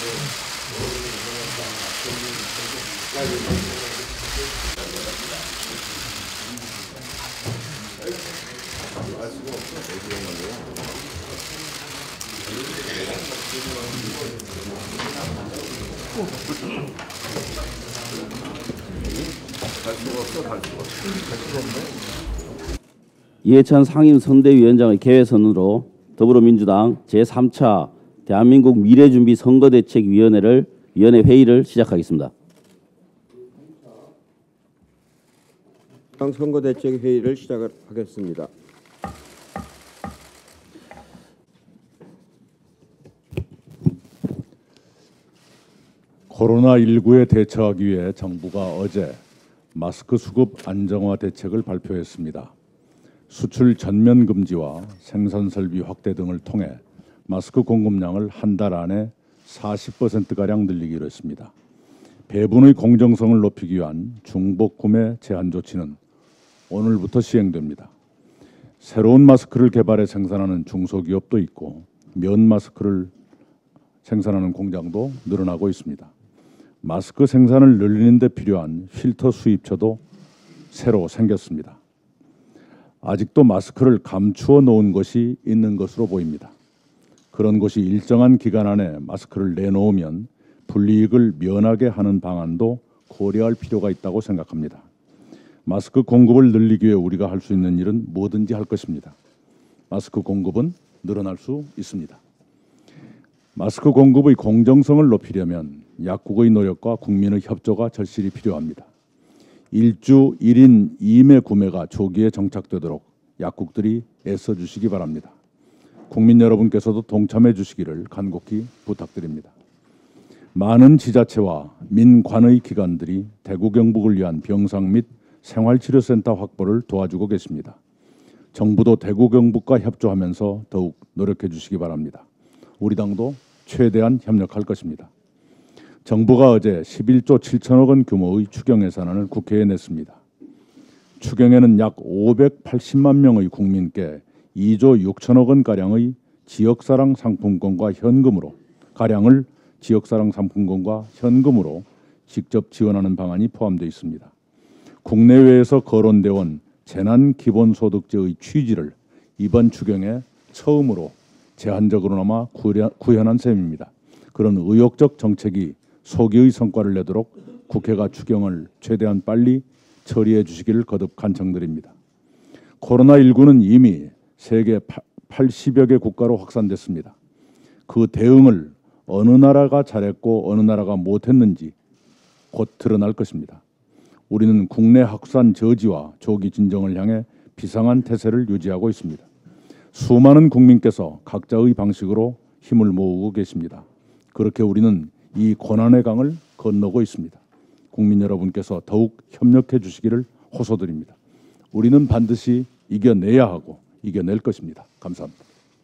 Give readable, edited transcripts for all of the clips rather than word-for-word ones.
이해찬 상임선대위원장의 개회선으로 더불어민주당 제3차 대한민국 미래준비 선거대책위원회 회의를 시작하겠습니다. 선거대책회의를 시작하겠습니다. 코로나19에 대처하기 위해 정부가 어제 마스크 수급 안정화 대책을 발표했습니다. 수출 전면 금지와 생산 설비 확대 등을 통해 마스크 공급량을 한 달 안에 40%가량 늘리기로 했습니다. 배분의 공정성을 높이기 위한 중복 구매 제한 조치는 오늘부터 시행됩니다. 새로운 마스크를 개발해 생산하는 중소기업도 있고 면 마스크를 생산하는 공장도 늘어나고 있습니다. 마스크 생산을 늘리는 데 필요한 필터 수입처도 새로 생겼습니다. 아직도 마스크를 감추어 놓은 것이 있는 것으로 보입니다. 그런 곳이 일정한 기간 안에 마스크를 내놓으면 불이익을 면하게 하는 방안도 고려할 필요가 있다고 생각합니다. 마스크 공급을 늘리기 위해 우리가 할 수 있는 일은 뭐든지 할 것입니다. 마스크 공급은 늘어날 수 있습니다. 마스크 공급의 공정성을 높이려면 약국의 노력과 국민의 협조가 절실히 필요합니다. 1주 1인 2매 구매가 조기에 정착되도록 약국들이 애써주시기 바랍니다. 국민 여러분께서도 동참해 주시기를 간곡히 부탁드립니다. 많은 지자체와 민관의 기관들이 대구 경북을 위한 병상 및 생활치료센터 확보를 도와주고 계십니다. 정부도 대구 경북과 협조하면서 더욱 노력해 주시기 바랍니다. 우리 당도 최대한 협력할 것입니다. 정부가 어제 11조 7천억 원 규모의 추경 예산안을 국회에 냈습니다. 추경에는 약 580만 명의 국민께 2조 6천억 원가량의 지역사랑 상품권과 현금으로 직접 지원하는 방안이 포함되어 있습니다. 국내외에서 거론되어 온 재난기본소득제의 취지를 이번 추경에 처음으로 제한적으로나마 구현한 셈입니다. 그런 의욕적 정책이 소기의 성과를 내도록 국회가 추경을 최대한 빨리 처리해 주시기를 거듭 간청드립니다. 코로나19는 이미 세계 80여 개 국가로 확산됐습니다. 그 대응을 어느 나라가 잘했고 어느 나라가 못했는지 곧 드러날 것입니다. 우리는 국내 확산 저지와 조기 진정을 향해 비상한 태세를 유지하고 있습니다. 수많은 국민께서 각자의 방식으로 힘을 모으고 계십니다. 그렇게 우리는 이 고난의 강을 건너고 있습니다. 국민 여러분께서 더욱 협력해 주시기를 호소드립니다. 우리는 반드시 이겨내야 하고 이겨낼 것입니다. 감사합니다.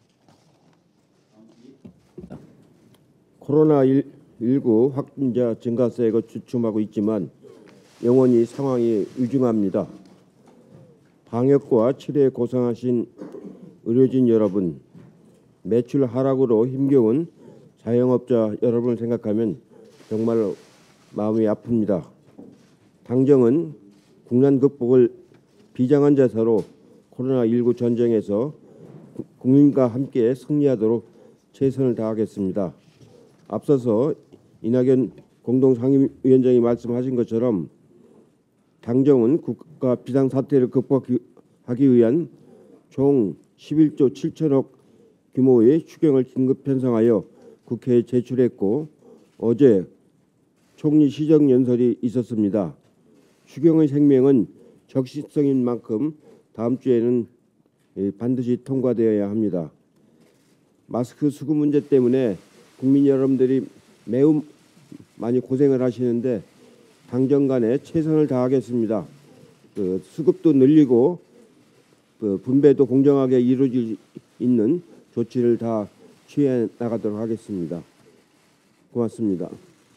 코로나19 확진자 증가세가 주춤하고 있지만 영원히 상황이 위중합니다. 방역과 치료에 고생하신 의료진 여러분, 매출 하락으로 힘겨운 자영업자 여러분을 생각하면 정말 마음이 아픕니다. 당정은 국난 극복을 비장한 자세로 코로나19 전쟁에서 국민과 함께 승리하도록 최선을 다하겠습니다. 앞서서 이낙연 공동상임위원장이 말씀하신 것처럼 당정은 국가 비상사태를 극복하기 위한 총 11조 7천억 규모의 추경을 긴급 편성하여 국회에 제출했고 어제 총리 시정연설이 있었습니다. 추경의 생명은 적시성인 만큼 다음 주에는 반드시 통과되어야 합니다. 마스크 수급 문제 때문에 국민 여러분들이 매우 많이 고생을 하시는데 당정 간에 최선을 다하겠습니다. 수급도 늘리고 분배도 공정하게 이루어질 있는 조치를 다 취해 나가도록 하겠습니다. 고맙습니다.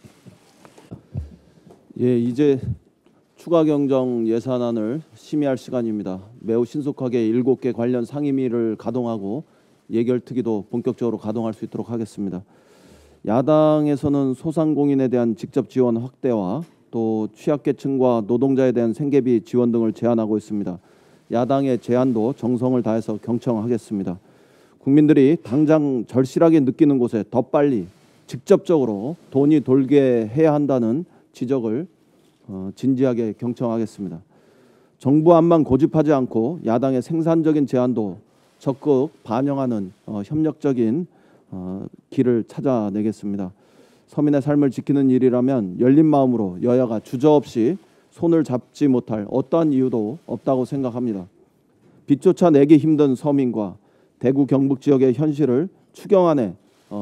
예, 이제 추가 경정 예산안을 심의할 시간입니다. 매우 신속하게 7개 관련 상임위를 가동하고 예결특위도 본격적으로 가동할 수 있도록 하겠습니다. 야당에서는 소상공인에 대한 직접 지원 확대와 또 취약계층과 노동자에 대한 생계비 지원 등을 제안하고 있습니다. 야당의 제안도 정성을 다해서 경청하겠습니다. 국민들이 당장 절실하게 느끼는 곳에 더 빨리 직접적으로 돈이 돌게 해야 한다는 지적을 진지하게 경청하겠습니다. 정부 안만 고집하지 않고 야당의 생산적인 제안도 적극 반영하는 협력적인 길을 찾아내겠습니다. 서민의 삶을 지키는 일이라면 열린 마음으로 여야가 주저없이 손을 잡지 못할 어떠한 이유도 없다고 생각합니다. 빚조차 내기 힘든 서민과 대구 경북 지역의 현실을 추경 안에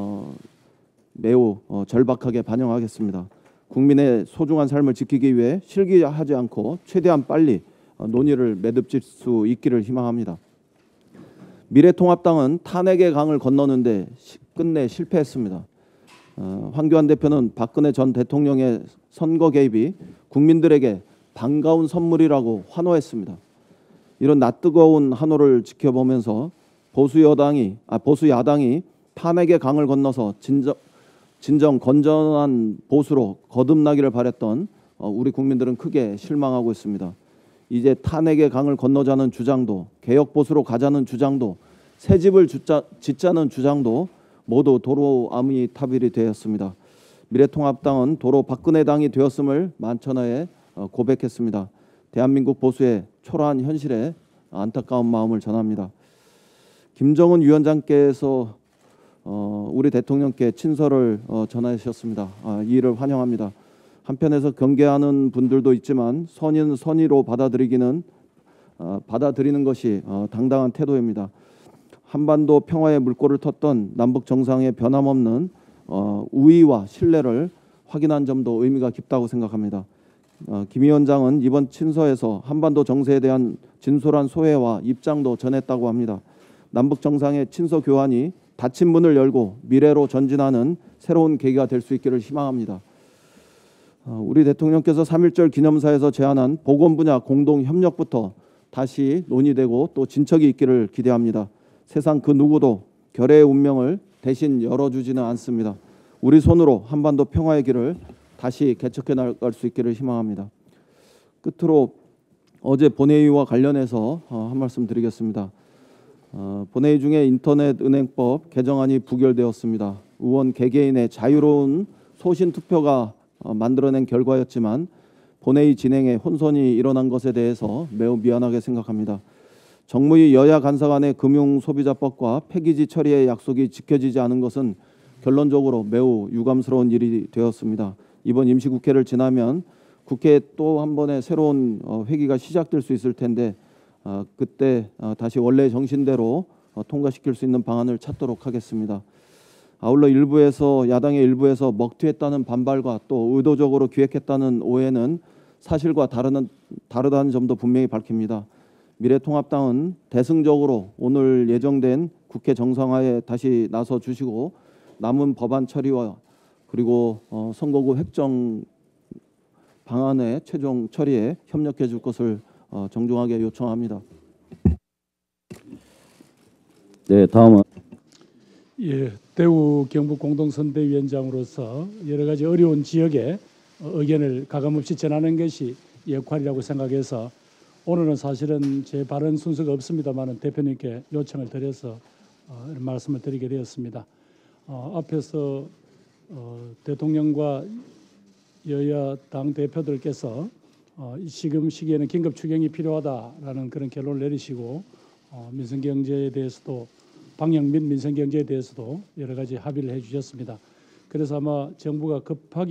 매우 절박하게 반영하겠습니다. 국민의 소중한 삶을 지키기 위해 실기하지 않고 최대한 빨리 논의를 매듭질 수 있기를 희망합니다. 미래통합당은 탄핵의 강을 건너는데 끝내 실패했습니다. 황교안 대표는 박근혜 전 대통령의 선거 개입이 국민들에게 반가운 선물이라고 환호했습니다. 이런 낯뜨거운 한호를 지켜보면서 보수 야당이 탄핵의 강을 건너서 진정 건전한 보수로 거듭나기를 바랬던 우리 국민들은 크게 실망하고 있습니다. 이제 탄핵의 강을 건너자는 주장도, 개혁 보수로 가자는 주장도, 새 집을 짓자는 주장도 모두 도로 아미타빌이 되었습니다. 미래통합당은 도로 박근혜 당이 되었음을 만천하에 고백했습니다. 대한민국 보수의 초라한 현실에 안타까운 마음을 전합니다. 김정은 위원장께서 우리 대통령께 친서를 전하셨습니다. 이 일을 환영합니다. 한편에서 경계하는 분들도 있지만 선의는 선의로 받아들이는 것이 당당한 태도입니다. 한반도 평화의 물꼬를 텄던 남북 정상의 변함없는 우위와 신뢰를 확인한 점도 의미가 깊다고 생각합니다. 김 위원장은 이번 친서에서 한반도 정세에 대한 진솔한 소회와 입장도 전했다고 합니다. 남북 정상의 친서 교환이 닫힌 문을 열고 미래로 전진하는 새로운 계기가 될 수 있기를 희망합니다. 우리 대통령께서 3.1절 기념사에서 제안한 보건 분야 공동 협력부터 다시 논의되고 또 진척이 있기를 기대합니다. 세상 그 누구도 결의의 운명을 대신 열어주지는 않습니다. 우리 손으로 한반도 평화의 길을 다시 개척해 나갈 수 있기를 희망합니다. 끝으로 어제 본회의와 관련해서 한 말씀 드리겠습니다. 본회의 중에 인터넷 은행법 개정안이 부결되었습니다. 의원 개개인의 자유로운 소신 투표가 만들어낸 결과였지만 본회의 진행에 혼선이 일어난 것에 대해서 매우 미안하게 생각합니다. 정무위 여야 간사 간의 금융소비자법과 폐기지 처리의 약속이 지켜지지 않은 것은 결론적으로 매우 유감스러운 일이 되었습니다. 이번 임시국회를 지나면 국회에 또 한 번의 새로운 회기가 시작될 수 있을 텐데 그때 다시 원래 정신대로 통과시킬 수 있는 방안을 찾도록 하겠습니다. 아울러 야당의 일부에서 먹튀했다는 반발과 또 의도적으로 기획했다는 오해는 사실과 다르다는 점도 분명히 밝힙니다. 미래통합당은 대승적으로 오늘 예정된 국회 정상화에 다시 나서 주시고 남은 법안 처리와 그리고 선거구 획정 방안의 최종 처리에 협력해 줄 것을 정중하게 요청합니다. 네, 다음은 대구 경북 공동선대위원장으로서 여러 가지 어려운 지역에 의견을 가감없이 전하는 것이 역할이라고 생각해서 오늘은 사실은 제 발언 순서가 없습니다만 대표님께 요청을 드려서 말씀을 드리게 되었습니다. 앞에서 대통령과 여야 당 대표들께서 지금 시기에는 긴급 추경이 필요하다라는 그런 결론을 내리시고 민생경제에 대해서도 방역 및 민생경제에 대해서도 여러 가지 합의를 해주셨습니다. 그래서 아마 정부가 급하게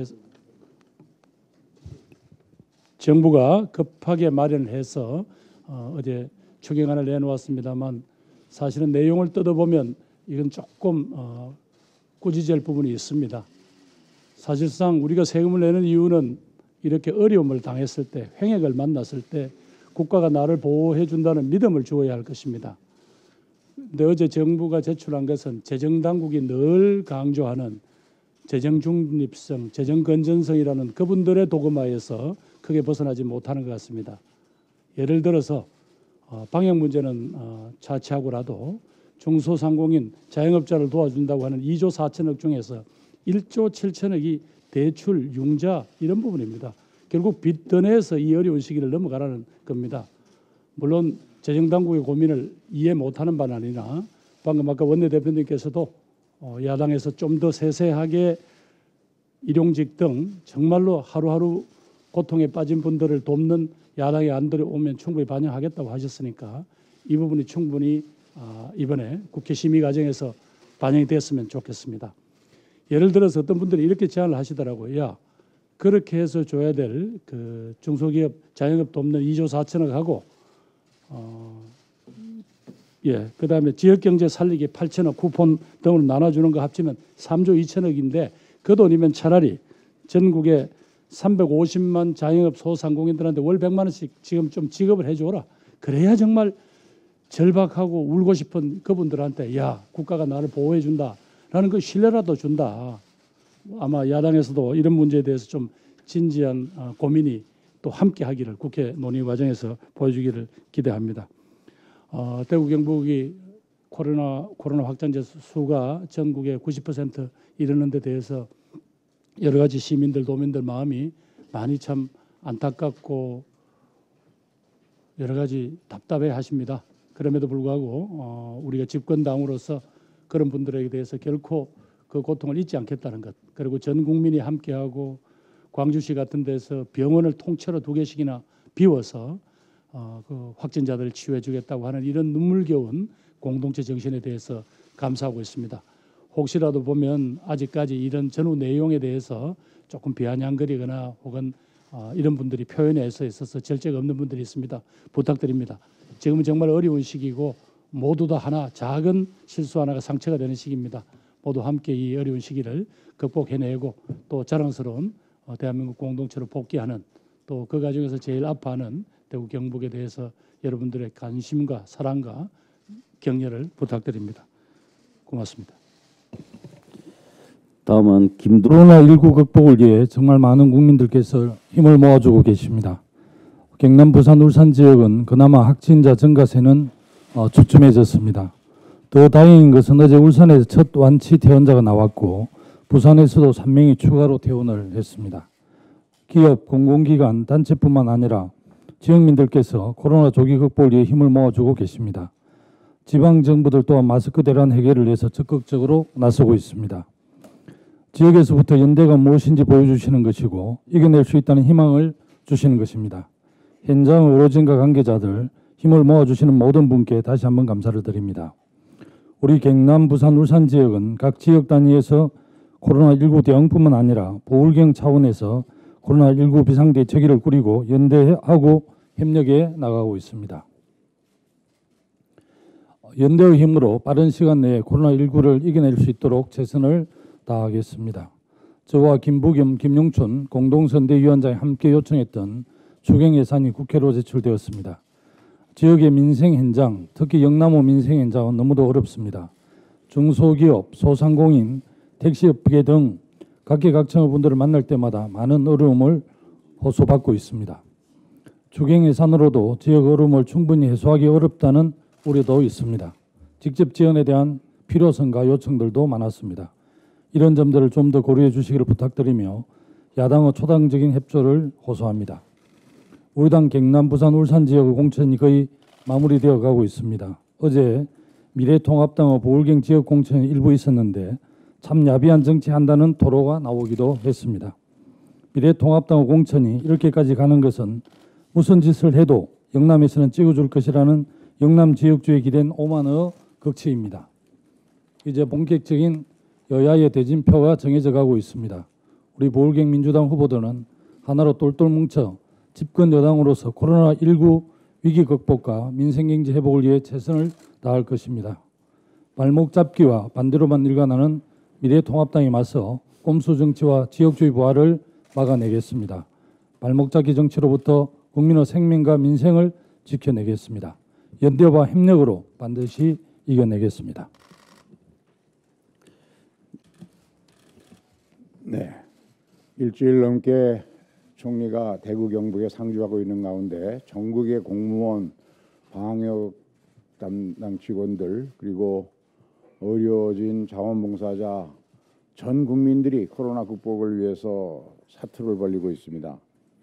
마련해서 어제 추경안을 내놓았습니다만 사실은 내용을 뜯어보면 이건 조금 꾸짖을 부분이 있습니다. 사실상 우리가 세금을 내는 이유는 이렇게 어려움을 당했을 때, 횡액을 만났을 때 국가가 나를 보호해 준다는 믿음을 주어야 할 것입니다. 근데 어제 정부가 제출한 것은 재정당국이 늘 강조하는 재정 중립성, 재정 건전성이라는 그분들의 도그마에서 크게 벗어나지 못하는 것 같습니다. 예를 들어서 방역 문제는 차치하고라도 중소상공인 자영업자를 도와준다고 하는 2조 4천억 중에서 1조 7천억이 대출, 융자 이런 부분입니다. 결국 빚 더 내서 이 어려운 시기를 넘어가라는 겁니다. 물론 재정당국의 고민을 이해 못하는 바는 아니라 방금 아까 원내대표님께서도 야당에서 좀 더 세세하게 일용직 등 정말로 하루하루 고통에 빠진 분들을 돕는 야당의 안들이 오면 충분히 반영하겠다고 하셨으니까 이 부분이 충분히 이번에 국회 심의 과정에서 반영이 됐으면 좋겠습니다. 예를 들어서 어떤 분들이 이렇게 제안을 하시더라고요. 야, 그렇게 해서 줘야 될 그 중소기업, 자영업 돕는 2조 4천억 하고 그다음에 지역경제 살리기 8천억 쿠폰 등으로 나눠주는 거 합치면 3조 2천억인데 그 돈이면 차라리 전국에 350만 자영업 소상공인들한테 월 100만 원씩 지금 좀 지급을 해줘라. 그래야 정말 절박하고 울고 싶은 그분들한테 야, 국가가 나를 보호해 준다라는 그 신뢰라도 준다. 아마 야당에서도 이런 문제에 대해서 좀 진지한 고민이 또 함께 하기를 국회 논의 과정에서 보여주기를 기대합니다. 대구 경북이 코로나 확진자 수가 전국의 90% 이르는 데 대해서 여러 가지 시민들, 도민들 마음이 많이 참 안타깝고 여러 가지 답답해 하십니다. 그럼에도 불구하고 우리가 집권당으로서 그런 분들에게 대해서 결코 그 고통을 잊지 않겠다는 것, 그리고 전 국민이 함께하고 광주시 같은 데서 병원을 통째로 2개씩이나 비워서 그 확진자들을 치유해 주겠다고 하는 이런 눈물겨운 공동체 정신에 대해서 감사하고 있습니다. 혹시라도 보면 아직까지 이런 전후 내용에 대해서 조금 비아냥거리거나 혹은 이런 분들이 표현에 있어서 절제가 없는 분들이 있습니다. 부탁드립니다. 지금은 정말 어려운 시기고 모두 다 하나 작은 실수 하나가 상처가 되는 시기입니다. 모두 함께 이 어려운 시기를 극복해내고 또 자랑스러운 대한민국 공동체로 복귀하는 또 그 과정에서 제일 아파하는 대구 경북에 대해서 여러분들의 관심과 사랑과 격려를 부탁드립니다. 고맙습니다. 다음은 코로나19 극복을 위해 정말 많은 국민들께서 힘을 모아주고 계십니다. 경남, 부산, 울산 지역은 그나마 확진자 증가세는 주춤해졌습니다. 더 다행인 것은 어제 울산에서 첫 완치 퇴원자가 나왔고 부산에서도 3명이 추가로 퇴원을 했습니다. 기업, 공공기관, 단체뿐만 아니라 지역민들께서 코로나 조기 극복을 위해 힘을 모아주고 계십니다. 지방정부들 또한 마스크 대란 해결을 위해서 적극적으로 나서고 있습니다. 지역에서부터 연대가 무엇인지 보여주시는 것이고 이겨낼 수 있다는 희망을 주시는 것입니다. 현장 의료진과 관계자들 힘을 모아주시는 모든 분께 다시 한번 감사를 드립니다. 우리 경남, 부산, 울산 지역은 각 지역 단위에서 코로나19 대응뿐만 아니라 보울경 차원에서 코로나19 비상대책위를 꾸리고 연대하고 협력해 나가고 있습니다. 연대의 힘으로 빠른 시간 내에 코로나19를 이겨낼 수 있도록 최선을 다하겠습니다. 저와 김부겸, 김용춘 공동선대위원장이 함께 요청했던 추경 예산이 국회로 제출되었습니다. 지역의 민생 현장, 특히 영남호 민생 현장은 너무도 어렵습니다. 중소기업, 소상공인, 택시업계 등 각계각층의 분들을 만날 때마다 많은 어려움을 호소받고 있습니다. 추경 예산으로도 지역 어려움을 충분히 해소하기 어렵다는 우려도 있습니다. 직접 지원에 대한 필요성과 요청들도 많았습니다. 이런 점들을 좀 더 고려해 주시기를 부탁드리며 야당의 초당적인 협조를 호소합니다. 우리 당 경남, 부산, 울산 지역의 공천이 거의 마무리되어 가고 있습니다. 어제 미래통합당의 보울경 지역 공천이 일부 있었는데 참 야비한 정치한다는 토로가 나오기도 했습니다. 미래통합당의 공천이 이렇게까지 가는 것은 무슨 짓을 해도 영남에서는 찍어줄 것이라는 영남 지역주에 기댄 오만의 극치입니다. 이제 본격적인 여야의 대진표가 정해져 가고 있습니다. 우리 보울경 민주당 후보들은 하나로 똘똘 뭉쳐 집권 여당으로서 코로나19 위기 극복과 민생경제 회복을 위해 최선을 다할 것입니다. 발목 잡기와 반대로만 일관하는 미래통합당에 맞서 꼼수 정치와 지역주의 부활을 막아내겠습니다. 발목 잡기 정치로부터 국민의 생명과 민생을 지켜내겠습니다. 연대와 협력으로 반드시 이겨내겠습니다. 네, 일주일 넘게 총리가 대구 경북에 상주하고 있는 가운데 전국의 공무원, 방역 담당 직원들 그리고 의료진, 자원봉사자 전 국민들이 코로나 극복을 위해서 사투를 벌이고 있습니다.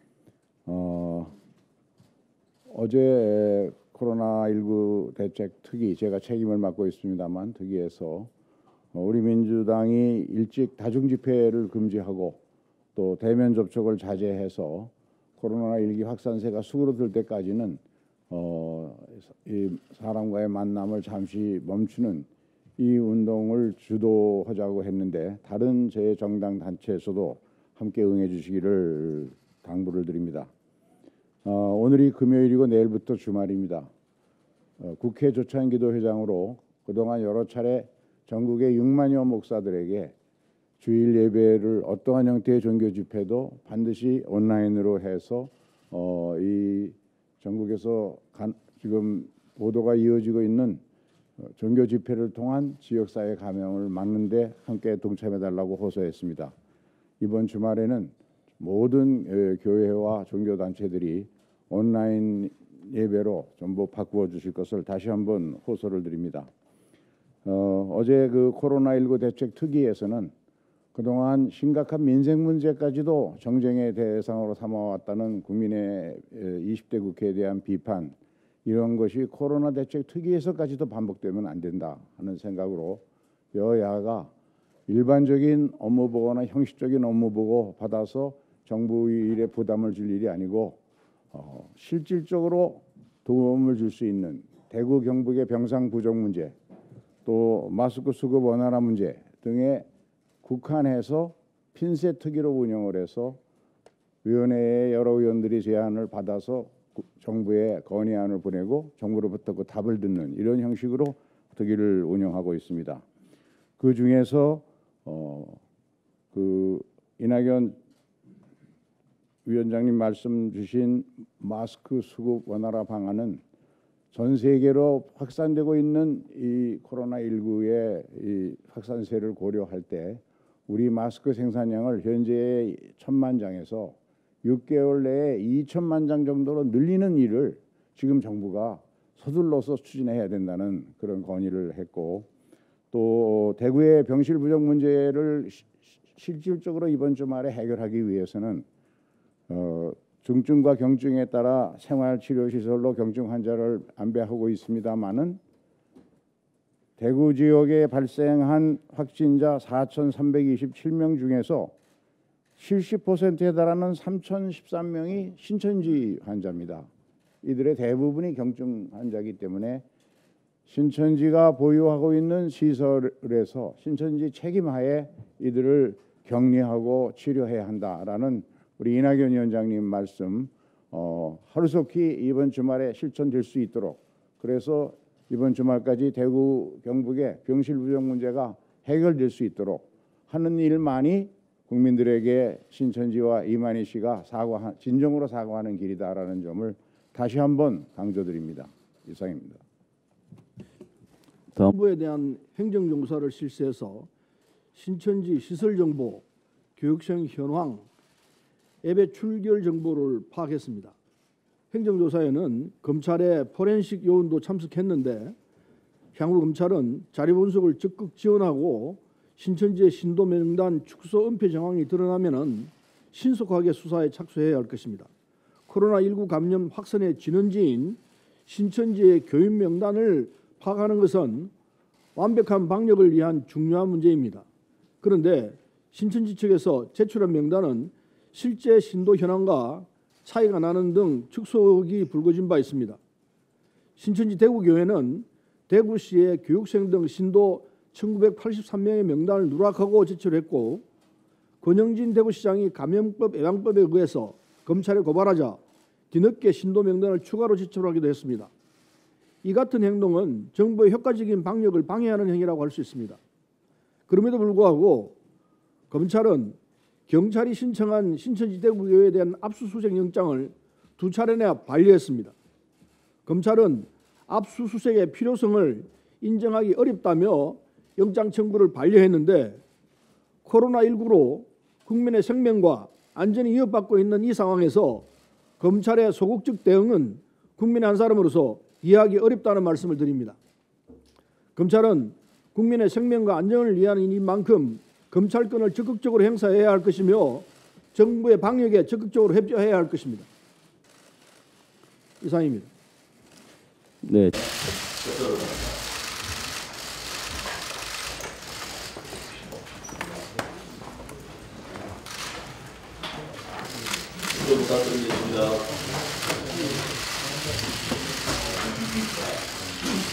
어제 코로나19 대책 특위, 제가 책임을 맡고 있습니다만 특위에서 우리 민주당이 일찍 다중집회를 금지하고 또 대면 접촉을 자제해서 코로나19 확산세가 수그러들 때까지는 이 사람과의 만남을 잠시 멈추는 이 운동을 주도하자고 했는데 다른 제 정당 단체에서도 함께 응해 주시기를 당부를 드립니다. 오늘이 금요일이고 내일부터 주말입니다. 국회 조찬기도회장으로 그동안 여러 차례 전국의 6만여 목사들에게 주일 예배를 어떠한 형태의 종교 집회도 반드시 온라인으로 해서 이 전국에서 지금 보도가 이어지고 있는 종교 집회를 통한 지역사회 감염을 막는 데 함께 동참해달라고 호소했습니다. 이번 주말에는 모든 교회와 종교단체들이 온라인 예배로 전부 바꾸어 주실 것을 다시 한번 호소를 드립니다. 어제 그 코로나19 대책 특위에서는 그동안 심각한 민생 문제까지도 정쟁의 대상으로 삼아왔다는 국민의 20대 국회에 대한 비판, 이런 것이 코로나 대책 특위에서까지도 반복되면 안 된다 하는 생각으로 여야가 일반적인 업무 보고나 형식적인 업무 보고 받아서 정부 일에 부담을 줄 일이 아니고 실질적으로 도움을 줄 수 있는 대구 경북의 병상 부족 문제, 또 마스크 수급 원활화 문제 등에 국한해서 핀셋 특위로 운영을 해서 위원회의 여러 의원들이 제안을 받아서 정부에 건의안을 보내고 정부로부터 그 답을 듣는 이런 형식으로 특위를 운영하고 있습니다. 그 중에서 그 이낙연 위원장님 말씀 주신 마스크 수급 완화라 방안은 전 세계로 확산되고 있는 이 코로나19의 이 확산세를 고려할 때 우리 마스크 생산량을 현재의 1,000만 장에서 6개월 내에 2천만 장 정도로 늘리는 일을 지금 정부가 서둘러서 추진해야 된다는 그런 건의를 했고, 또 대구의 병실 부족 문제를 실질적으로 이번 주말에 해결하기 위해서는 중증과 경증에 따라 생활치료시설로 경증 환자를 안배하고 있습니다마는 대구 지역에 발생한 확진자 4,327명 중에서 70%에 달하는 3,013명이 신천지 환자입니다. 이들의 대부분이 경증 환자이기 때문에 신천지가 보유하고 있는 시설에서 신천지 책임하에 이들을 격리하고 치료해야 한다라는 우리 이낙연 위원장님 말씀 하루속히 이번 주말에 실천될 수 있도록, 그래서 이번 주말까지 대구 경북의 병실 부족 문제가 해결될 수 있도록 하는 일만이 국민들에게 신천지와 이만희 씨가 진정으로 사과하는 길이다라는 점을 다시 한번 강조드립니다. 이상입니다. 정부에 대한 행정조사를 실시해서 신천지 시설 정보, 교육생 현황, 예배 출결 정보를 파악했습니다. 행정조사에는 검찰의 포렌식 요원도 참석했는데 향후 검찰은 자료 분석을 적극 지원하고 신천지의 신도 명단 축소 은폐 정황이 드러나면은 신속하게 수사에 착수해야 할 것입니다. 코로나19 감염 확산의 진원지인 신천지의 교인 명단을 파악하는 것은 완벽한 방역을 위한 중요한 문제입니다. 그런데 신천지 측에서 제출한 명단은 실제 신도 현황과 차이가 나는 등 축소 의혹이 불거진 바 있습니다. 신천지 대구교회는 대구시의 교육생 등 신도 1983명의 명단을 누락하고 제출했고, 권영진 대구시장이 감염법 예방법에 의해서 검찰에 고발하자 뒤늦게 신도 명단을 추가로 제출하기도 했습니다. 이 같은 행동은 정부의 효과적인 방역을 방해하는 행위라고 할 수 있습니다. 그럼에도 불구하고 검찰은 경찰이 신청한 신천지 대구교회에 대한 압수수색 영장을 2차례나 반려했습니다. 검찰은 압수수색의 필요성을 인정하기 어렵다며 영장 청구를 반려했는데, 코로나19로 국민의 생명과 안전이 위협받고 있는 이 상황에서 검찰의 소극적 대응은 국민의 한 사람으로서 이해하기 어렵다는 말씀을 드립니다. 검찰은 국민의 생명과 안전을 위한 일인 만큼 검찰권을 적극적으로 행사해야 할 것이며 정부의 방역에 적극적으로 협조해야 할 것입니다. 이상입니다. 네. 부탁드리겠습니다.